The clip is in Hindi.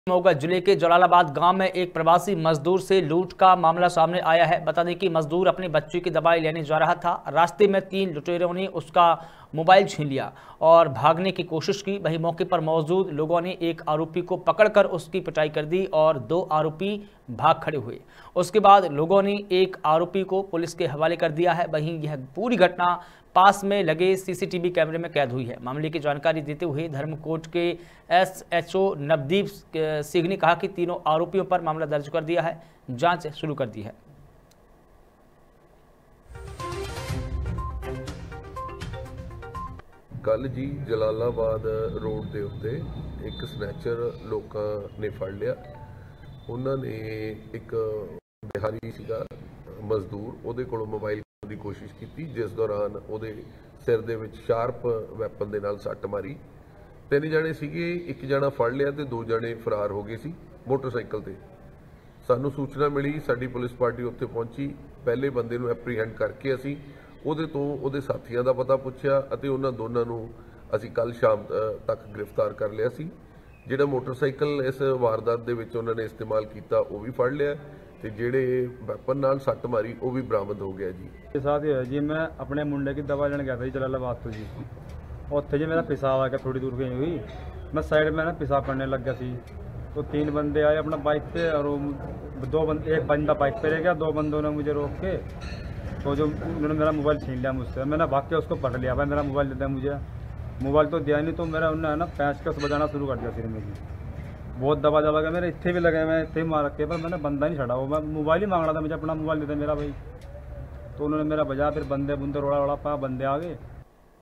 मोगा जिले के जलालाबाद गांव में एक प्रवासी मजदूर से लूट का मामला सामने आया है। बता दें कि मजदूर अपने बच्चे की दवाई लेने जा रहा था। रास्ते में 3 लुटेरों ने उसका मोबाइल छीन लिया और भागने की कोशिश की। वहीं मौके पर मौजूद लोगों ने एक आरोपी को पकड़कर उसकी पिटाई कर दी और 2 आरोपी भाग खड़े हुए। उसके बाद लोगों ने एक आरोपी को पुलिस के हवाले कर दिया है। वहीं यह पूरी घटना पास में लगे सीसीटीवी कैमरे में कैद हुई है। मामले की जानकारी देते हुए धर्मकोट के एसएचओ नवदीप सिंह ने कहा कि तीनों आरोपियों पर मामला दर्ज कर दिया है, जांच शुरू कर दी है। कल जी जलालाबाद रोड के उत्ते एक स्नैचर लोगों ने फड़ लिया। उन्होंने एक बिहारी सीगा मजदूर उहदे कोलों मोबाइल की कोशिश की, जिस दौरान उहदे सिर दे विच शार्प वैपन दे नाल सट्ट मारी। 3 जने सीगे, एक जना फड़ लिया तो 2 जने फरार हो गए सी मोटरसाइकिल ते। सानू सूचना मिली, साडी पुलिस पार्टी उत्थे पहुंची। पहले बंदे नूं एप्रीहेंड करके असीं ਉਹਦੇ ਤੋਂ ਉਹਦੇ ਸਾਥੀਆਂ ਦਾ ਪਤਾ ਪੁੱਛਿਆ ਅਤੇ ਉਹਨਾਂ ਦੋਨਾਂ ਨੂੰ ਅਸੀਂ ਕੱਲ ਸ਼ਾਮ ਤੱਕ ਗ੍ਰਿਫਤਾਰ ਕਰ ਲਿਆ ਸੀ। ਜਿਹੜਾ ਮੋਟਰਸਾਈਕਲ ਇਸ ਵਾਰਦਾਤ ਦੇ ਵਿੱਚ ਉਹਨਾਂ ਨੇ ਇਸਤੇਮਾਲ ਕੀਤਾ ਉਹ ਵੀ ਫੜ ਲਿਆ ਤੇ ਜਿਹੜੇ ਵੈਪਨ ਨਾਲ ਸੱਟ ਮਾਰੀ ਉਹ ਵੀ ਬਰਾਮਦ ਹੋ ਗਿਆ ਜੀ। ਇਹ ਸਾਥ ਹੀ ਹੋਇਆ ਜੀ, ਮੈਂ ਆਪਣੇ ਮੁੰਡੇ की दवा लेने गया था जी जलालाबाद तो जी। ਉੱਥੇ जी मेरा पेशाब आ गया, थोड़ी दूर गई हुई मैं साइड में ना पेशाब करने लग गया सी। तो 3 बंदे आए अपना बाइक पे और 2 बंदे, एक बंदा बाइक पे रह गया, 2 बंदों ने मुझे रोक के तो जो उन्होंने मेरा मोबाइल छीन लिया मुझसे। मैंने भाग के उसको पकड़ लिया, भाई मेरा मोबाइल देता है मुझे। मोबाइल तो दिया नहीं, तो मेरा उन्होंने ना पेचकस बजाना शुरू कर दिया सिर में जी। बहुत दबा दबा के मेरे इतने भी लगे, मैं इतने मार रखे, पर मैंने बंदा नहीं छड़ा। वो मैं मोबाइल ही मांग रहा था, मुझे अपना मोबाइल देता मेरा भाई। तो उन्होंने मेरा बजा, फिर बंदे बुंदे रोड़ा रोड़ा पा, बंदे आ गए।